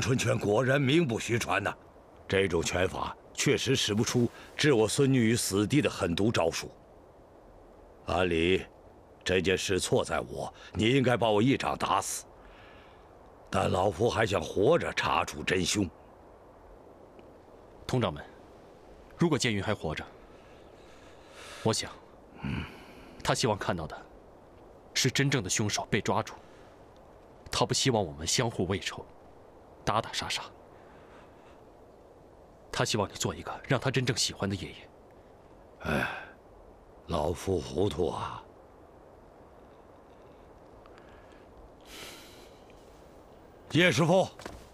春拳果然名不虚传呐，这种拳法确实使不出置我孙女于死地的狠毒招数。按理，这件事错在我，你应该把我一掌打死。但老夫还想活着查出真凶。 佟掌门，如果剑云还活着，我想，他希望看到的是真正的凶手被抓住。他不希望我们相互为仇，打打杀杀。他希望你做一个让他真正喜欢的爷爷。 哎，老夫糊涂啊！叶师傅，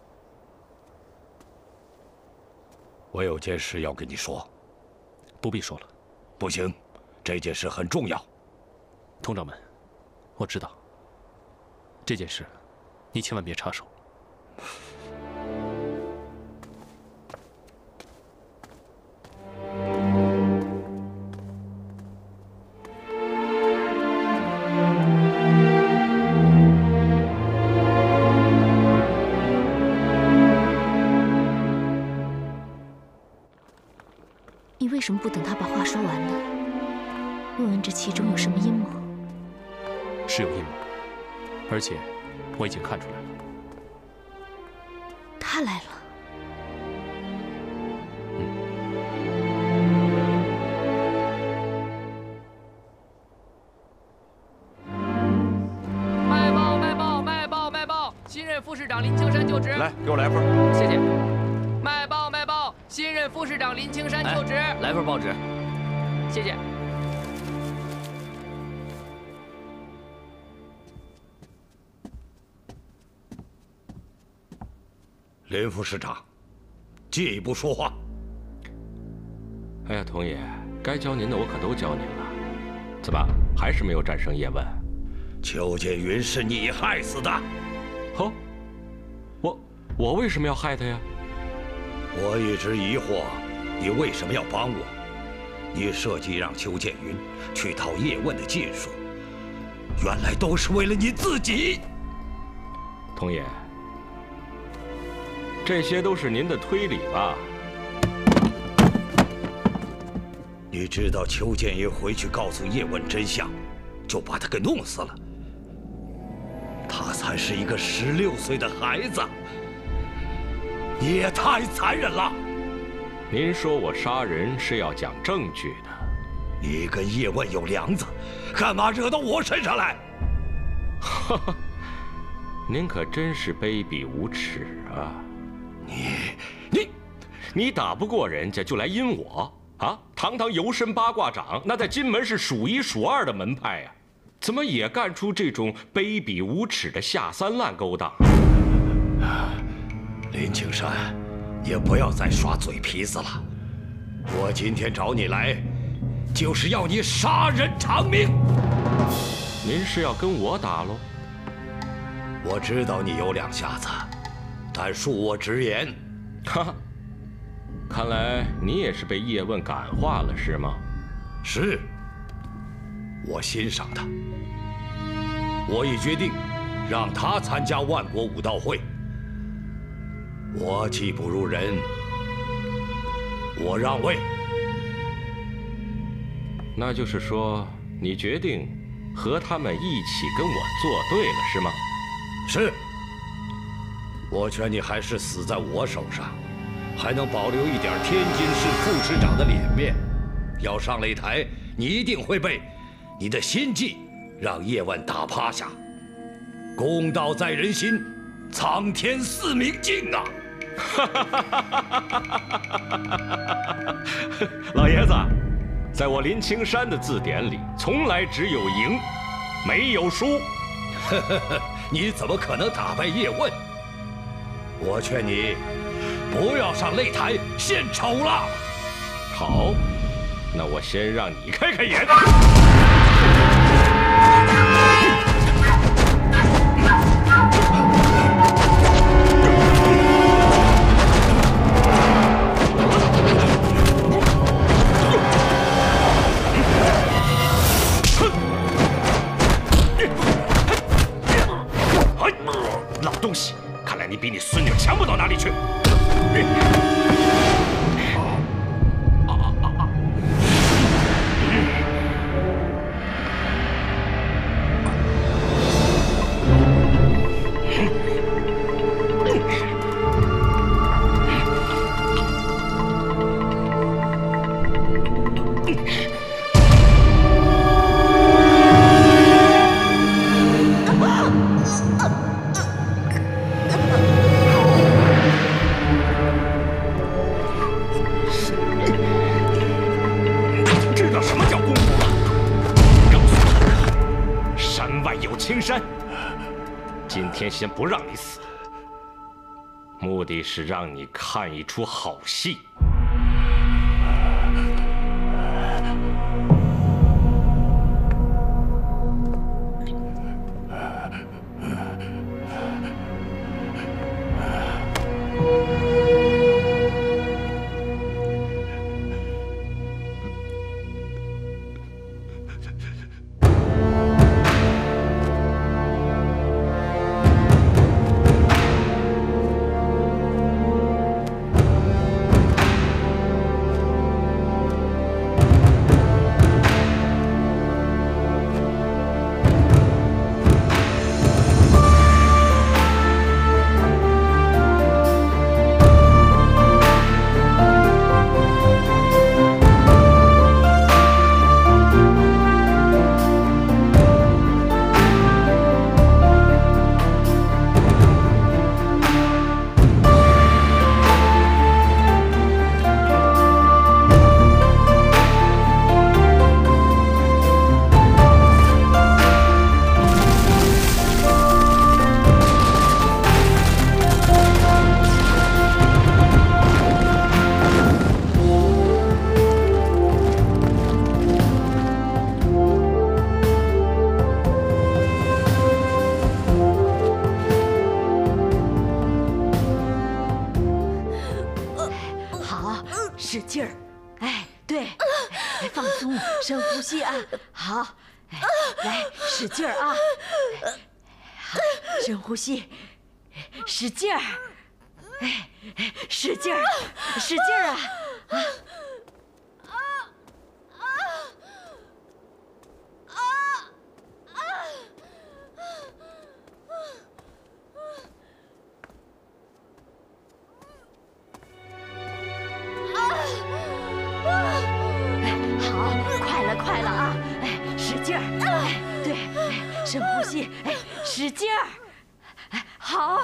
我有件事要跟你说。 不必说了。 不行，这件事很重要。 佟掌门，我知道这件事，你千万别插手。 你为什么不等他把话说完呢？问问这其中有什么阴谋？ 是有阴谋，而且我已经看出来了。 他来了。 卖报卖报卖报卖报！新任副市长林青山就职。 来，给我来份。 谢谢。卖报卖报！新任副市长林青山就职。 来份报纸。 谢谢。 林副市长，借一步说话。 哎呀，童爷，该教您的我可都教您了，怎么还是没有战胜叶问？ 邱建云是你害死的。 哦，我为什么要害他呀？ 我一直疑惑，你为什么要帮我？你设计让邱建云去讨叶问的禁术，原来都是为了你自己。 童爷，这些都是您的推理吧？ 你知道邱建云回去告诉叶问真相，就把他给弄死了。他才是一个16岁的孩子，你也太残忍了。 您说我杀人是要讲证据的， 你跟叶问有梁子，干嘛惹到我身上来？ 哈哈，您可真是卑鄙无耻啊！你打不过人家就来阴我啊！堂堂游神八卦掌，那在金门是数1数2的门派呀，怎么也干出这种卑鄙无耻的下三滥勾当？ 林青山，也不要再耍嘴皮子了。我今天找你来，就是要你杀人偿命。 您是要跟我打喽？ 我知道你有2下子，但恕我直言， 哈哈，看来你也是被叶问感化了，是吗？ 是，我欣赏他。我已决定，让他参加万国武道会。我技不如人，我让位。 那就是说，你决定和他们一起跟我作对了，是吗？ 是。我劝你还是死在我手上，还能保留一点天津市副市长的脸面。要上擂台，你一定会被你的心计让叶问打趴下。公道在人心，苍天似明镜啊！ 老爷子，在我林青山的字典里，从来只有赢，没有输。 你怎么可能打败叶问？我劝你不要上擂台献丑了。 好，那我先让你开开眼。老东西，看来你比你孙女强不到哪里青山。今天先不让你死，目的是让你看一出好戏。 使劲儿，哎，对，放松，深呼吸啊，好，来，使劲儿啊，好，深呼吸，使劲儿，哎，使劲儿，使劲儿啊，啊！快了啊！哎，使劲儿！哎，对，哎，深呼吸，哎，使劲儿！哎，好。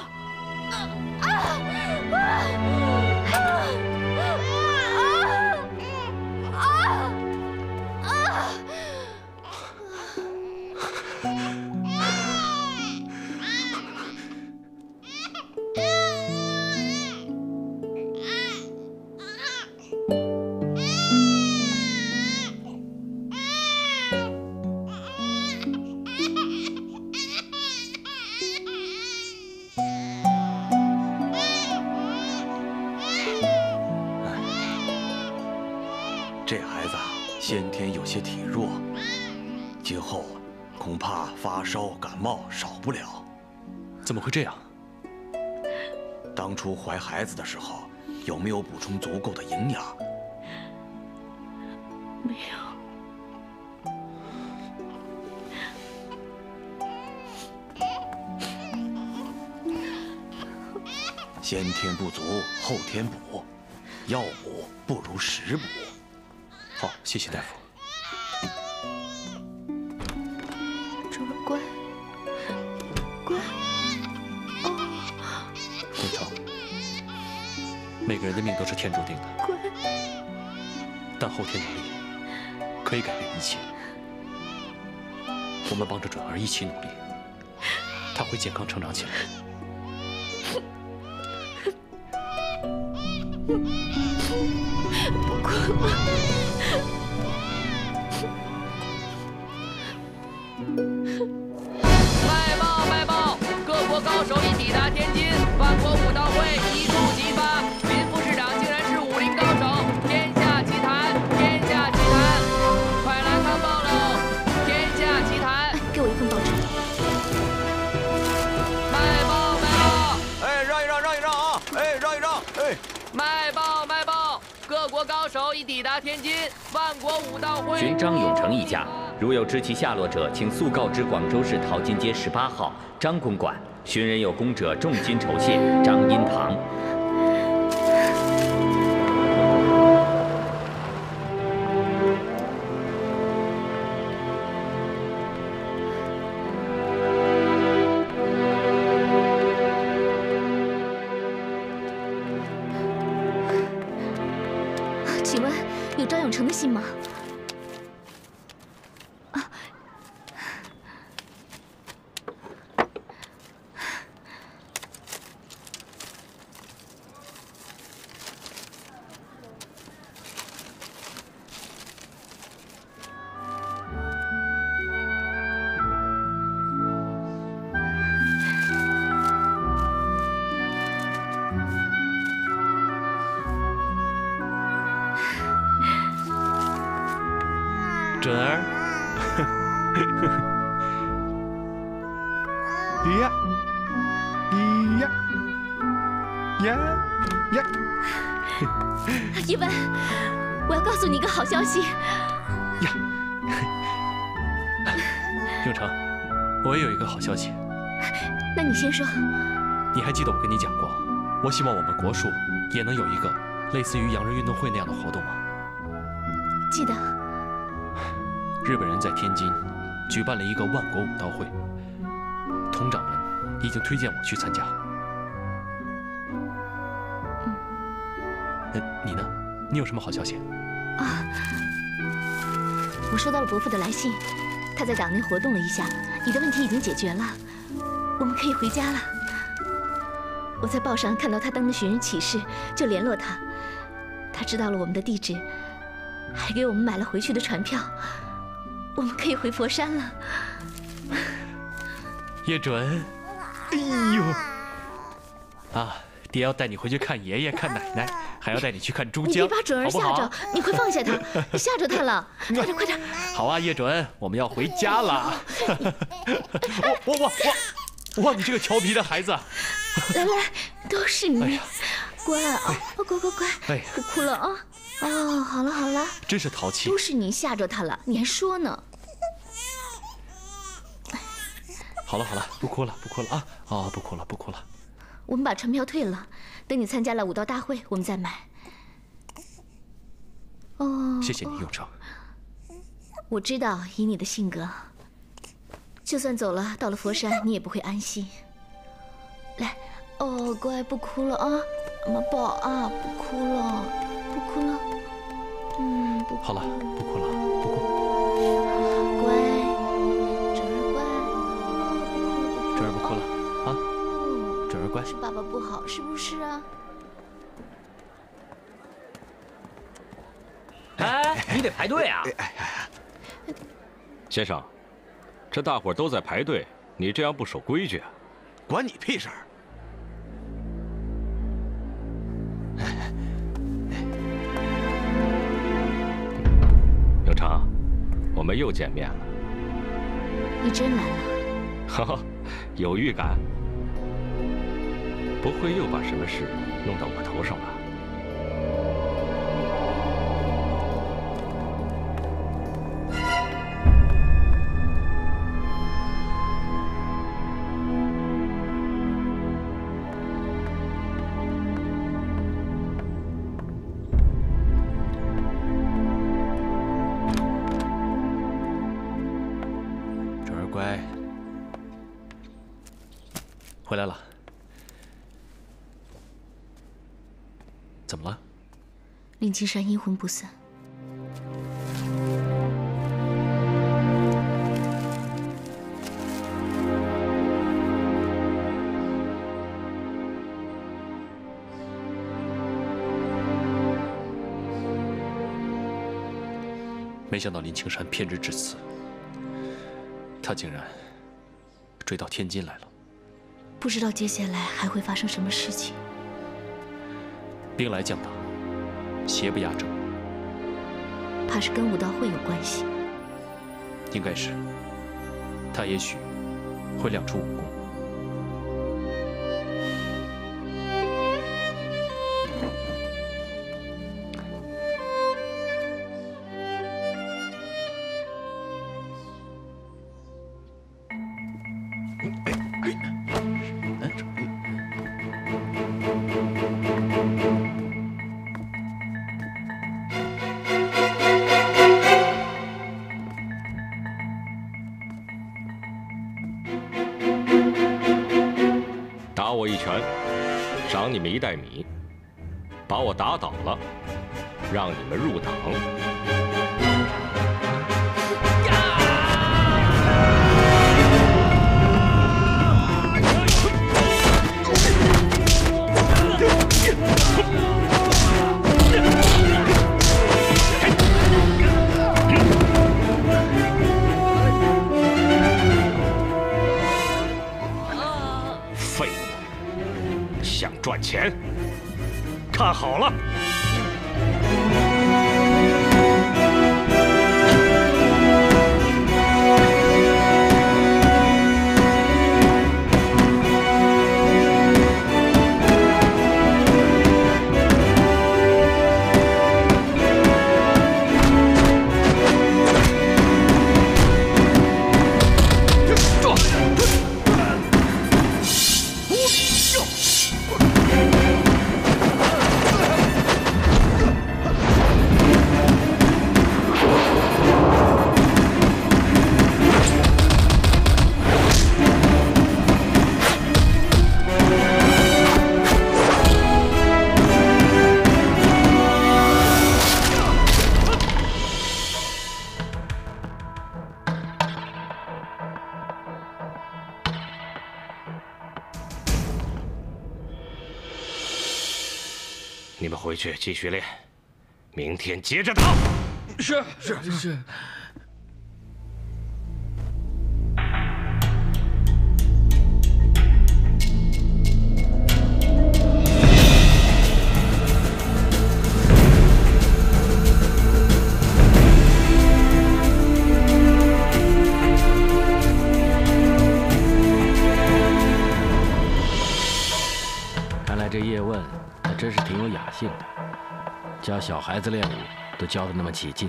这孩子先天有些体弱，今后恐怕发烧感冒少不了。 怎么会这样？ 当初怀孩子的时候，有没有补充足够的营养？ 没有。 先天不足，后天补，药补不如食补。 好，谢谢大夫。 珠儿乖，乖。哦。 秉承，每个人的命都是天注定的。 乖。 但后天努力可以改变一切。我们帮着准儿一起努力，她会健康成长起来。 不哭了。 卖报卖报！各国高手已抵达天津，万国武道会一触即发。林副市长竟然是武林高手，天下奇谈，天下奇谈！快来看报喽！天下奇谈！ 给我一份报纸。 卖报卖报！ 哎，让一让，让一让啊！哎，让一让！哎， 卖报卖报！各国高手已抵达天津，万国武道会。 寻张永成一家，如有知其下落者，请速告知广州市淘金街18号张公馆。寻人有功者，重金酬谢。张荫堂。 请问有张永成的信吗？ 准儿。 呀，呀，呀！ 叶文，我要告诉你一个好消息。 呀，永成，我也有一个好消息。 那你先说。 你还记得我跟你讲过，我希望我们国术也能有一个类似于洋人运动会那样的活动吗？ 记得。 日本人在天津举办了一个万国武道会，统长们已经推荐我去参加。你呢？你有什么好消息？ 啊，我收到了伯父的来信，他在党内活动了一下，你的问题已经解决了，我们可以回家了。我在报上看到他登了寻人启事，就联络他，他知道了我们的地址，还给我们买了回去的船票，我们可以回佛山了。 叶准，哎呦，啊，爹要带你回去看爷爷、看奶奶，还要带你去看珠江， 你别把准儿吓着，你快放下他，你吓着他了，快点快点！ 好啊，叶准，我们要回家了。哇，你这个调皮的孩子！ 来来，都是你，哎、乖啊，乖， 哎， 不哭了啊！哦，好了， 真是淘气， 都是你吓着他了，你还说呢？ 好了，不哭了啊！哦，不哭了。 我们把船票退了，等你参加了武道大会，我们再买。哦， 谢谢你，永成。 我知道，以你的性格，就算走了，到了佛山，你也不会安心。来，哦，乖，不哭了啊，妈宝啊，不哭了。不哭好了，不哭了， 乖，准儿乖， 准儿不哭了啊，准儿乖。 是爸爸不好，是不是啊？ 哎，你得排队啊！ 先生，这大伙儿都在排队，你这样不守规矩啊！ 关你屁事儿！ 永成，我们又见面了。 你真来了。 哈哈，有预感。不会又把什么事弄到我头上吧？ 乖，回来了。怎么了？ 林青山阴魂不散。 没想到林青山偏执至此。他竟然追到天津来了， 不知道接下来还会发生什么事情。 兵来将挡，邪不压正， 怕是跟武道会有关系。 应该是，他也许会亮出武功。 打我一拳，赏你们1袋米；把我打倒了，让你们入党。废物，想赚钱？看好了！ 你们回去继续练，明天接着打。 是。看来这叶问还真是挺有雅兴的，教小孩子练武都教得那么起劲。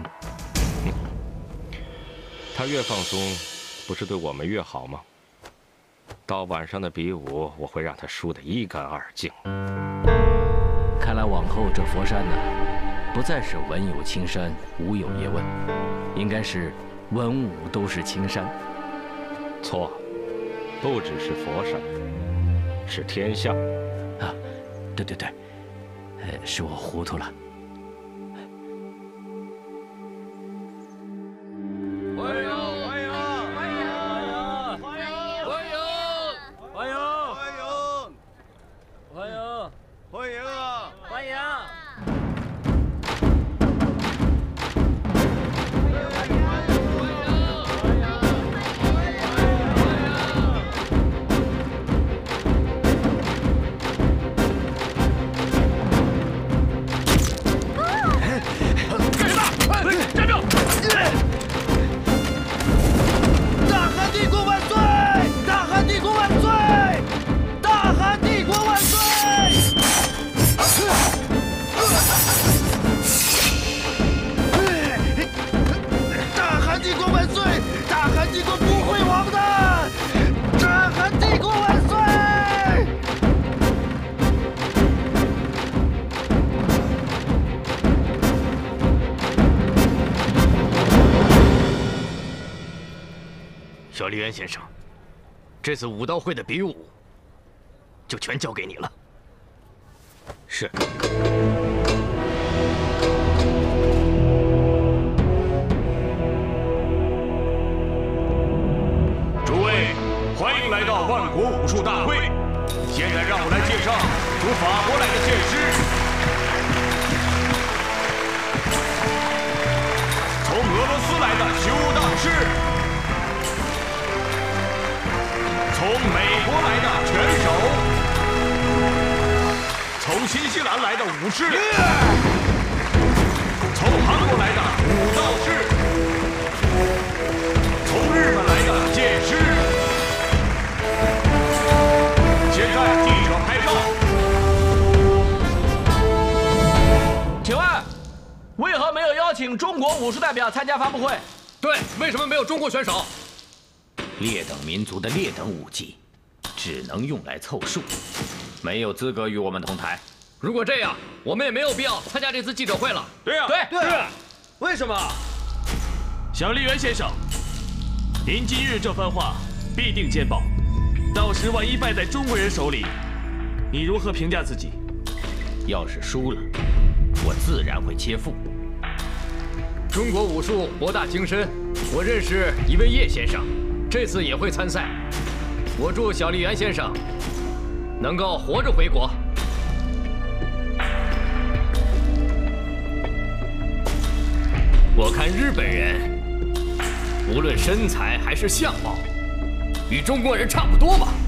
他越放松，不是对我们越好吗？到晚上的比武，我会让他输得一干二净。 看来往后这佛山呢，不再是文有青山，武有叶问，应该是文武都是青山。 错，不只是佛山，是天下。 啊，对，是我糊涂了。 小笠原先生，这次武道会的比武就全交给你了。 是。 诸位，欢迎来到万国武术大会。现在让我来介绍从法国来的剑师，从俄罗斯来的修道士。 从美国来的拳手，从新西兰来的武士，从韩国来的武道士，从日本来的剑师。现在记者拍照。 请问，为何没有邀请中国武术代表参加发布会？ 对，为什么没有中国选手？ 劣等民族的劣等武技，只能用来凑数，没有资格与我们同台。 如果这样，我们也没有必要参加这次记者会了。 对呀， 对，为什么？ 小笠原先生，您今日这番话必定见报，到时万一败在中国人手里，你如何评价自己？ 要是输了，我自然会切腹。 中国武术博大精深，我认识一位叶先生。 这次也会参赛，我祝小笠原先生能够活着回国。我看日本人无论身材还是相貌，与中国人差不多吧？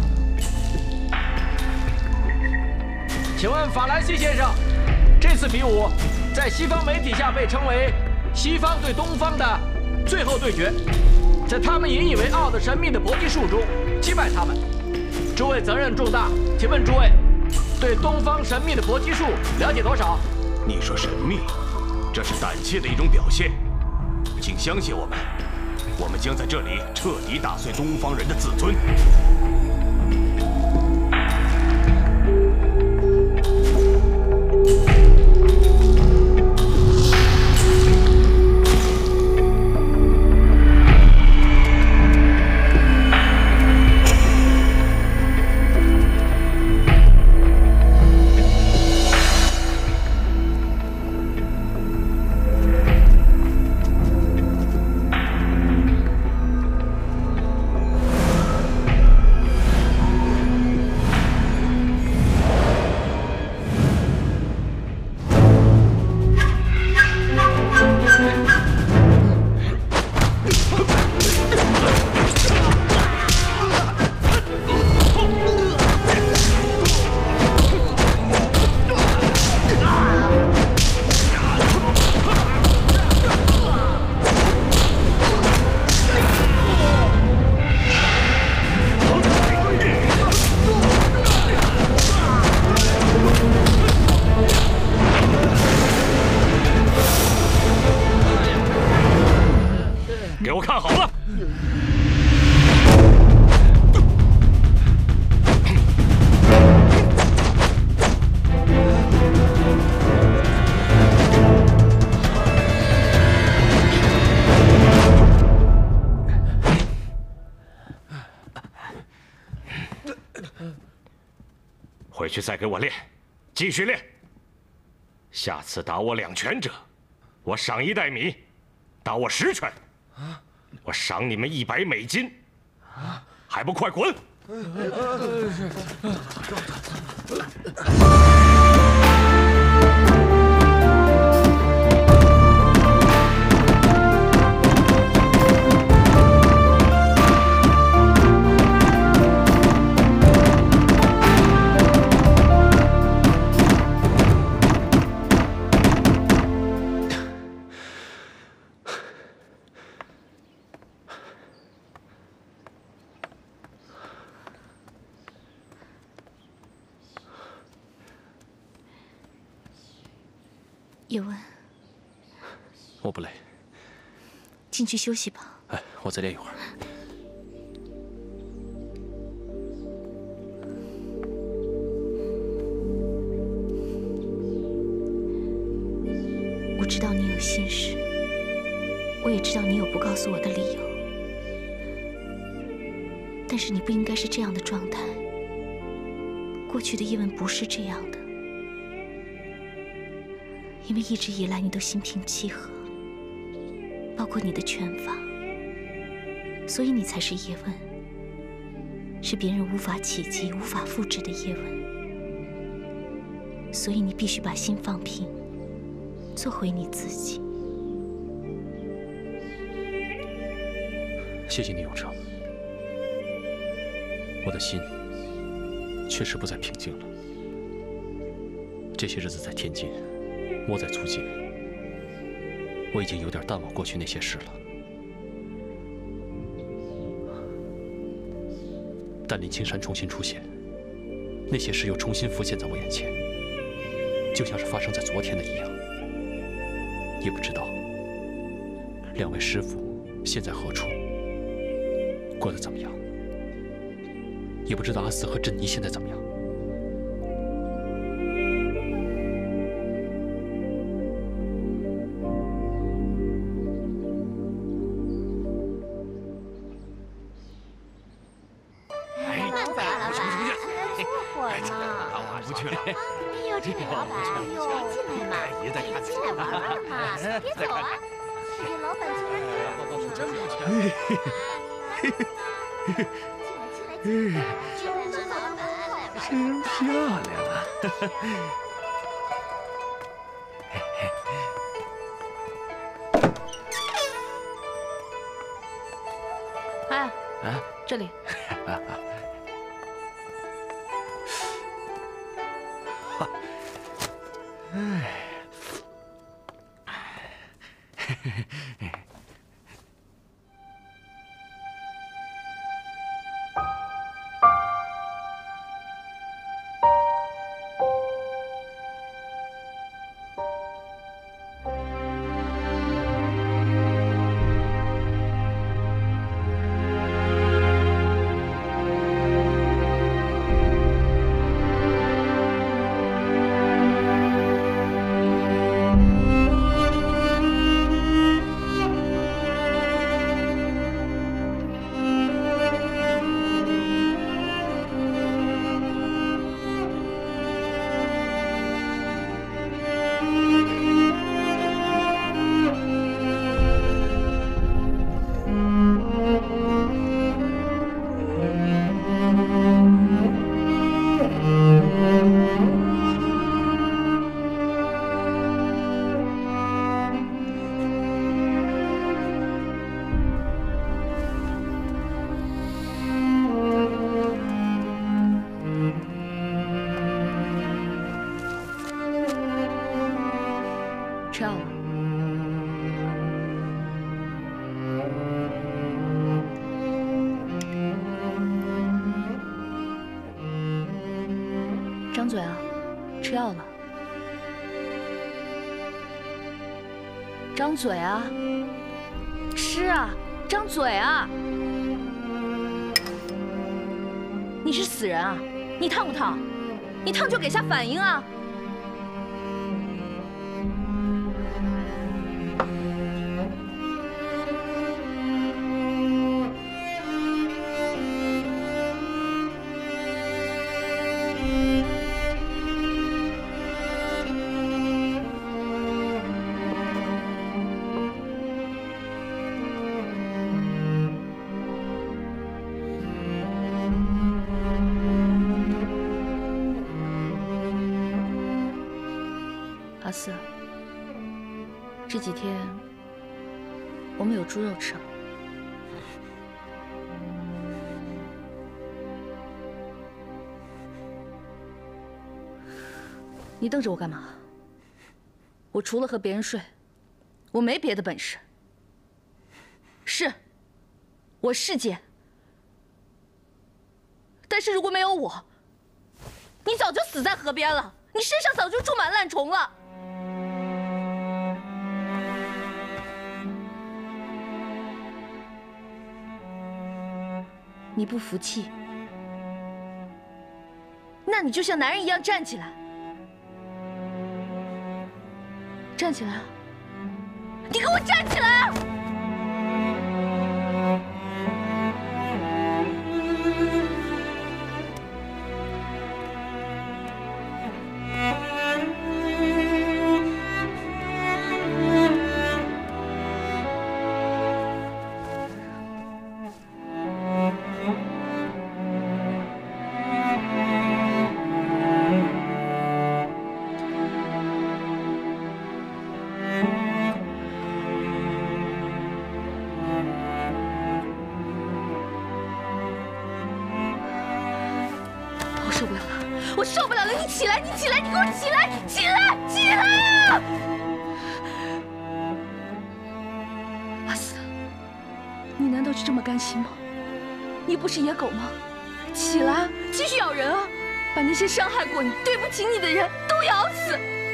请问法兰西先生，这次比武在西方媒体下被称为西方对东方的最后对决。 在他们引以为傲的神秘的搏击术中击败他们，诸位责任重大。请问诸位对东方神秘的搏击术了解多少？ 你说神秘，这是胆怯的一种表现。请相信我们，我们将在这里彻底打碎东方人的自尊。 给我看好了！回去再给我练，继续练。下次打我2拳者，我赏1袋米；打我10拳，我赏你们100美金。还不快滚！ 叶问， 我不累， 进去休息吧。 哎，我再练一会儿。 我知道你有心事，我也知道你有不告诉我的理由，但是你不应该是这样的状态。过去的叶问不是这样的。 因为一直以来你都心平气和，包括你的拳法，所以你才是叶问，是别人无法企及、无法复制的叶问。所以你必须把心放平，做回你自己。 谢谢你，永成。我的心确实不再平静了。这些日子在天津。 窝在租界，我已经有点淡忘过去那些事了。但林青山重新出现，那些事又重新浮现在我眼前，就像是发生在昨天的一样。也不知道2位师傅现在何处，过得怎么样？也不知道阿四和珍妮现在怎么样。 这个老板，哎呦，进来嘛，进来玩玩嘛，别走啊！这老板竟然真不错。进来，老板， 真漂亮啊！ 哎，啊，这里。吃药了。张嘴啊，吃药了。张嘴啊，吃啊！ 张嘴啊！你是死人啊？你烫不烫？你烫就给下反应啊！阿四，这几天我们有猪肉吃了。你瞪着我干嘛？我除了和别人睡，我没别的本事。是，我是贱，但是如果没有我，你早就死在河边了，你身上早就住满烂虫了。 你不服气，那你就像男人一样站起来，站起来啊！你给我站起来啊！我受不了了！你起来！你起来！你给我起来！起来！起来啊！阿四，你难道就这么甘心吗？你不是野狗吗？起来，继续咬人啊！把那些伤害过你、对不起你的人都咬死！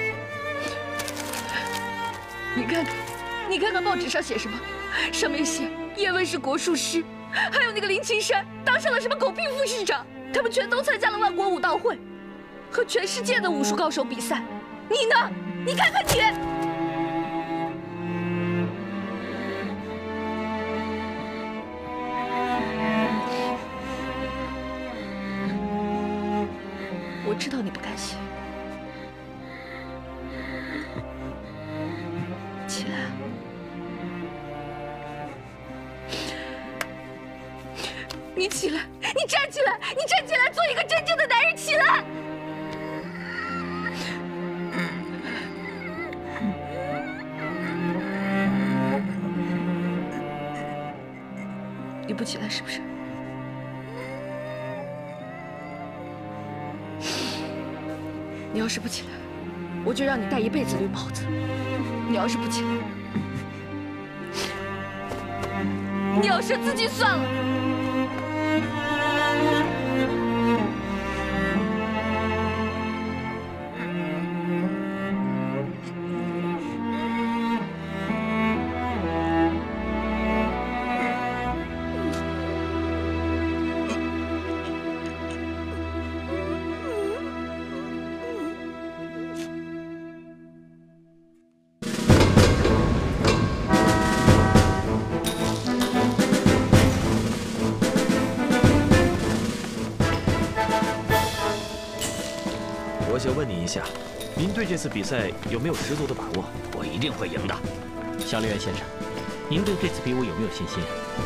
你看看，你看看报纸上写什么？上面写叶问是国术师，还有那个林青山当上了什么狗屁副市长。 他们全都参加了万国武道会，和全世界的武术高手比赛。你呢？你看看你！我知道你不甘心，起来啊！ 你起来，你站起来，你站起来，做一个真正的男人，起来！你不起来是不是？你要是不起来，我就让你戴一辈子绿帽子。你要是不起来，你要是自己算了。 我想问你一下，您对这次比赛有没有十足的把握？ 我一定会赢的。 小笠原先生，您对这次比武有没有信心？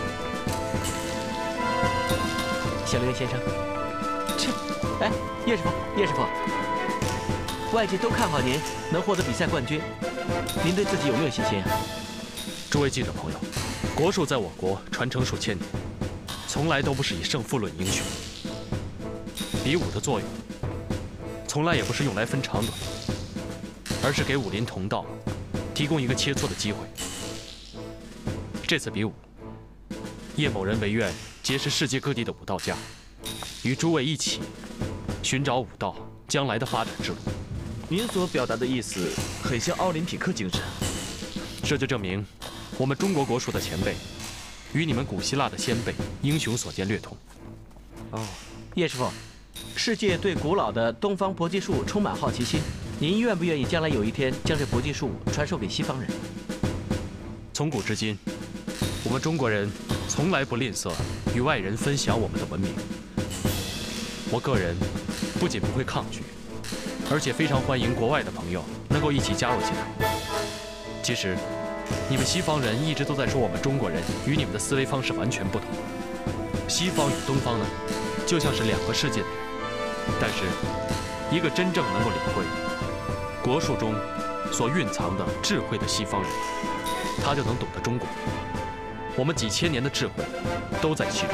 小笠原先生，哎，叶师傅，叶师傅，外界都看好您能获得比赛冠军，您对自己有没有信心啊？诸位记者朋友，国术在我国传承数千年，从来都不是以胜负论英雄。比武的作用。 从来也不是用来分长短，而是给武林同道提供一个切磋的机会。这次比武，叶某人唯愿结识世界各地的武道家，与诸位一起寻找武道将来的发展之路。 您所表达的意思很像奥林匹克精神， 这就证明我们中国国术的前辈与你们古希腊的先辈英雄所见略同。 哦，叶师傅，世界对古老的东方搏击术充满好奇心，您愿不愿意将来有一天将这搏击术传授给西方人？ 从古至今，我们中国人从来不吝啬与外人分享我们的文明。我个人不仅不会抗拒，而且非常欢迎国外的朋友能够一起加入进来。其实，你们西方人一直都在说我们中国人与你们的思维方式完全不同。西方与东方呢，就像是两个世界的人。但是，一个真正能够领会国术中所蕴藏的智慧的西方人，他就能懂得中国。我们几千年的智慧都在其中。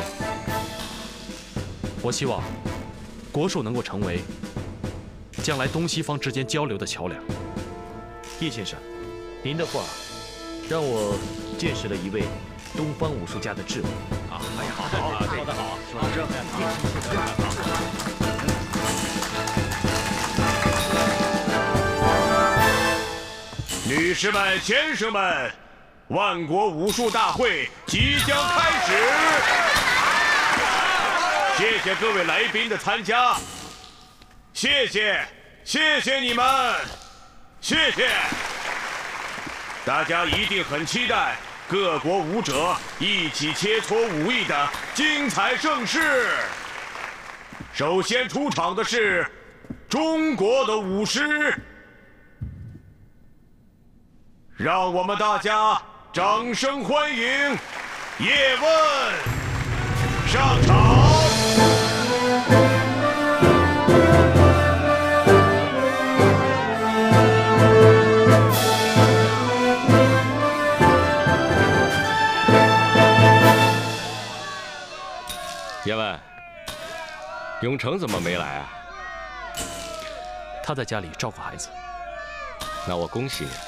我希望国术能够成为将来东西方之间交流的桥梁。 叶先生，您的话让我见识了一位东方武术家的智慧啊！哎呀，好的好，老师， 女士们、先生们，万国武术大会即将开始。谢谢各位来宾的参加，谢谢你们，谢谢。大家一定很期待各国武者一起切磋武艺的精彩盛事。首先出场的是中国的武师，让我们大家掌声欢迎叶问上场。 叶问，永成怎么没来啊？ 他在家里照顾孩子。 那我恭喜你了。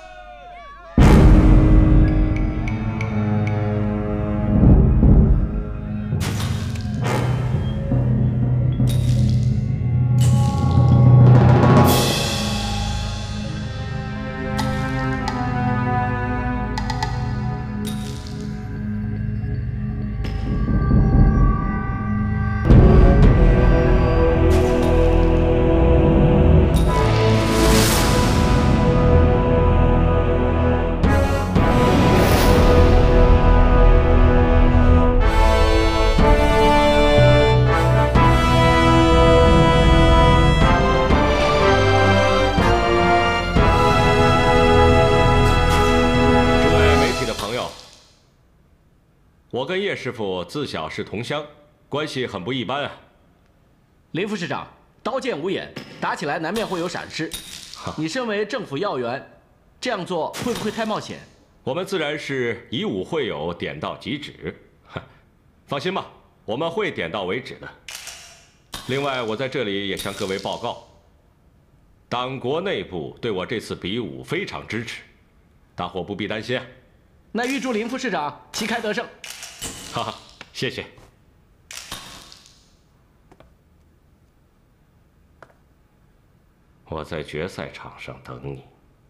我跟叶师傅自小是同乡，关系很不一般啊。 林副市长，刀剑无眼，打起来难免会有闪失。你身为政府要员，这样做会不会太冒险？ 我们自然是以武会友，点到即止。放心吧，我们会点到为止的。另外，我在这里也向各位报告，党国内部对我这次比武非常支持，大伙不必担心啊。 那预祝林副市长旗开得胜。 哈哈，谢谢。我在决赛场上等你。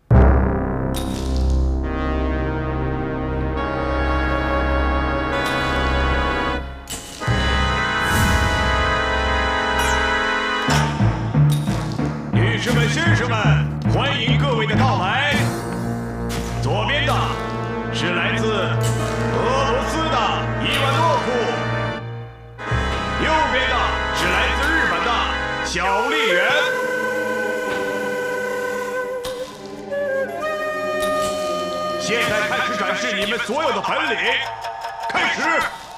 女士们、先生们，欢迎各位的到来。左边的是来自俄罗斯的伊万诺夫，右边的是来自日本的小笠原。现在开始展示你们所有的本领，开始。